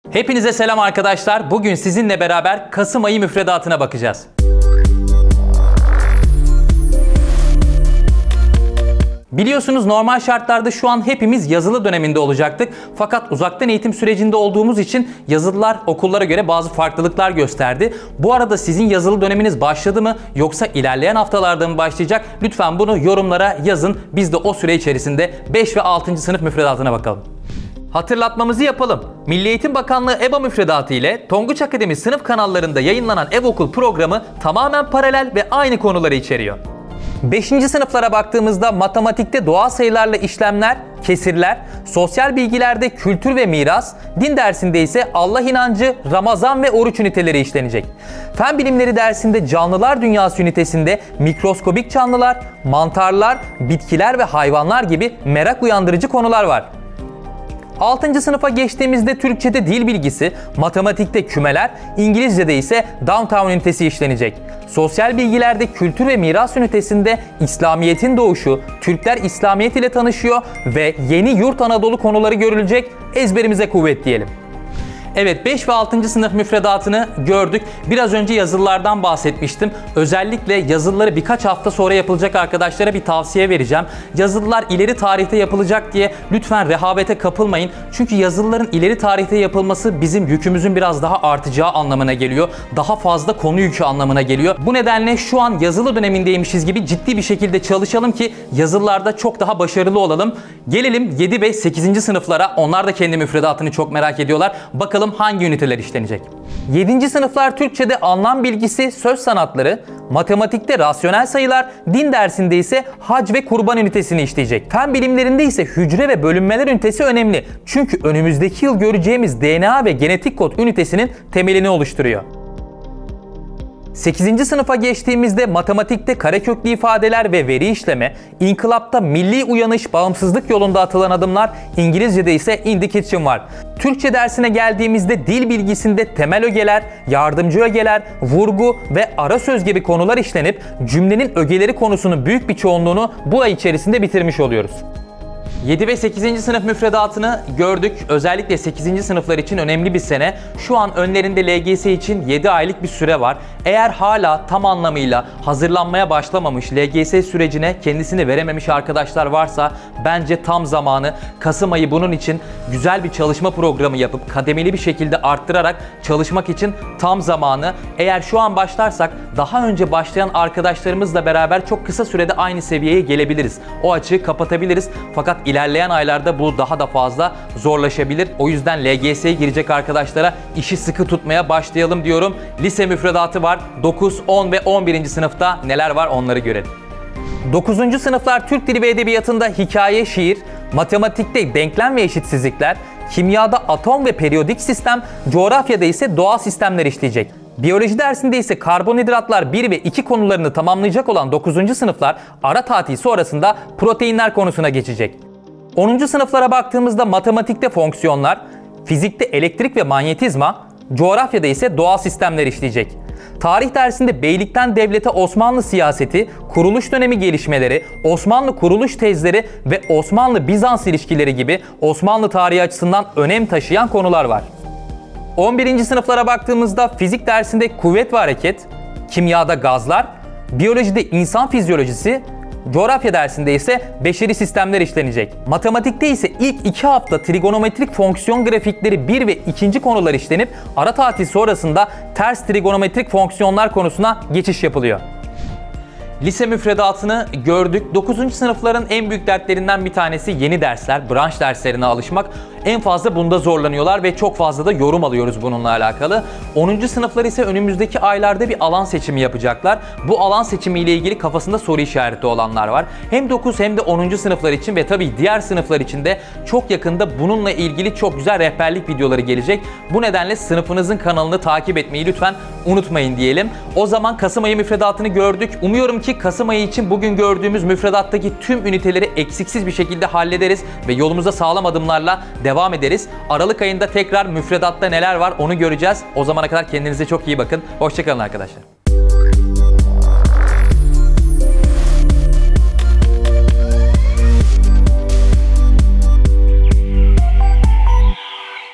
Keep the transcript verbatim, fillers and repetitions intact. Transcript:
Hepinize selam arkadaşlar. Bugün sizinle beraber Kasım ayı müfredatına bakacağız. Biliyorsunuz normal şartlarda şu an hepimiz yazılı döneminde olacaktık. Fakat uzaktan eğitim sürecinde olduğumuz için yazılılar okullara göre bazı farklılıklar gösterdi. Bu arada sizin yazılı döneminiz başladı mı yoksa ilerleyen haftalarda mı başlayacak? Lütfen bunu yorumlara yazın. Biz de o süre içerisinde beş ve altıncı sınıf müfredatına bakalım. Hatırlatmamızı yapalım. Milli Eğitim Bakanlığı EBA müfredatı ile Tonguç Akademi sınıf kanallarında yayınlanan ev okul programı tamamen paralel ve aynı konuları içeriyor. beşinci sınıflara baktığımızda matematikte doğal sayılarla işlemler, kesirler, sosyal bilgilerde kültür ve miras, din dersinde ise Allah inancı, Ramazan ve oruç üniteleri işlenecek. Fen bilimleri dersinde canlılar dünyası ünitesinde mikroskobik canlılar, mantarlar, bitkiler ve hayvanlar gibi merak uyandırıcı konular var. altıncı sınıfa geçtiğimizde Türkçe'de dil bilgisi, matematikte kümeler, İngilizce'de ise downtown ünitesi işlenecek. Sosyal bilgilerde kültür ve miras ünitesinde İslamiyet'in doğuşu, Türkler İslamiyet ile tanışıyor ve yeni yurt Anadolu konuları görülecek. Ezberimize kuvvet diyelim. Evet, beş ve altıncı sınıf müfredatını gördük. Biraz önce yazılılardan bahsetmiştim. Özellikle yazılıları birkaç hafta sonra yapılacak arkadaşlara bir tavsiye vereceğim. Yazılılar ileri tarihte yapılacak diye lütfen rehavete kapılmayın. Çünkü yazılıların ileri tarihte yapılması bizim yükümüzün biraz daha artacağı anlamına geliyor. Daha fazla konu yükü anlamına geliyor. Bu nedenle şu an yazılı dönemindeymişiz gibi ciddi bir şekilde çalışalım ki yazılılarda çok daha başarılı olalım. Gelelim yedi ve sekizinci sınıflara. Onlar da kendi müfredatını çok merak ediyorlar. Bakalım hangi üniteler işlenecek? yedinci sınıflar Türkçe'de anlam bilgisi, söz sanatları, matematikte rasyonel sayılar, din dersinde ise hac ve kurban ünitesini işleyecek. Fen bilimlerinde ise hücre ve bölünmeler ünitesi önemli. Çünkü önümüzdeki yıl göreceğimiz D N A ve genetik kod ünitesinin temelini oluşturuyor. sekizinci sınıfa geçtiğimizde matematikte kareköklü ifadeler ve veri işleme, inkılapta milli uyanış, bağımsızlık yolunda atılan adımlar, İngilizce'de ise in the kitchen var. Türkçe dersine geldiğimizde dil bilgisinde temel ögeler, yardımcı ögeler, vurgu ve ara söz gibi konular işlenip cümlenin ögeleri konusunun büyük bir çoğunluğunu bu ay içerisinde bitirmiş oluyoruz. yedi ve sekizinci sınıf müfredatını gördük. Özellikle sekizinci sınıflar için önemli bir sene. Şu an önlerinde L G S için yedi aylık bir süre var. Eğer hala tam anlamıyla hazırlanmaya başlamamış, L G S sürecine kendisini verememiş arkadaşlar varsa bence tam zamanı. Kasım ayı bunun için güzel bir çalışma programı yapıp kademeli bir şekilde arttırarak çalışmak için tam zamanı. Eğer şu an başlarsak daha önce başlayan arkadaşlarımızla beraber çok kısa sürede aynı seviyeye gelebiliriz. O açığı kapatabiliriz. Fakat İlerleyen aylarda bu daha da fazla zorlaşabilir. O yüzden L G S'ye girecek arkadaşlara işi sıkı tutmaya başlayalım diyorum. Lise müfredatı var. dokuz, on ve on birinci sınıfta neler var onları görelim. dokuzuncu sınıflar Türk Dili ve Edebiyatı'nda hikaye, şiir, matematikte denklem ve eşitsizlikler, kimyada atom ve periyodik sistem, coğrafyada ise doğal sistemler işleyecek. Biyoloji dersinde ise karbonhidratlar bir ve iki konularını tamamlayacak olan dokuzuncu sınıflar ara tatil sonrasında proteinler konusuna geçecek. onuncu sınıflara baktığımızda matematikte fonksiyonlar, fizikte elektrik ve manyetizma, coğrafyada ise doğal sistemler işleyecek. Tarih dersinde beylikten devlete Osmanlı siyaseti, kuruluş dönemi gelişmeleri, Osmanlı kuruluş tezleri ve Osmanlı-Bizans ilişkileri gibi Osmanlı tarihi açısından önem taşıyan konular var. on birinci sınıflara baktığımızda fizik dersinde kuvvet ve hareket, kimyada gazlar, biyolojide insan fizyolojisi, coğrafya dersinde ise beşeri sistemler işlenecek. Matematikte ise ilk iki hafta trigonometrik fonksiyon grafikleri bir ve ikinci konular işlenip ara tatil sonrasında ters trigonometrik fonksiyonlar konusuna geçiş yapılıyor. Lise müfredatını gördük. dokuzuncu sınıfların en büyük dertlerinden bir tanesi yeni dersler, branş derslerine alışmak. En fazla bunda zorlanıyorlar ve çok fazla da yorum alıyoruz bununla alakalı. onuncu sınıflar ise önümüzdeki aylarda bir alan seçimi yapacaklar. Bu alan seçimi ile ilgili kafasında soru işareti olanlar var. Hem dokuz hem de onuncu sınıflar için ve tabii diğer sınıflar için de çok yakında bununla ilgili çok güzel rehberlik videoları gelecek. Bu nedenle sınıfınızın kanalını takip etmeyi lütfen unutmayın diyelim. O zaman Kasım ayı müfredatını gördük. Umuyorum ki Kasım ayı için bugün gördüğümüz müfredattaki tüm üniteleri eksiksiz bir şekilde hallederiz ve yolumuza sağlam adımlarla devam ederiz. Aralık ayında tekrar müfredatta neler var onu göreceğiz. O zamana kadar kendinize çok iyi bakın. Hoşça kalın arkadaşlar.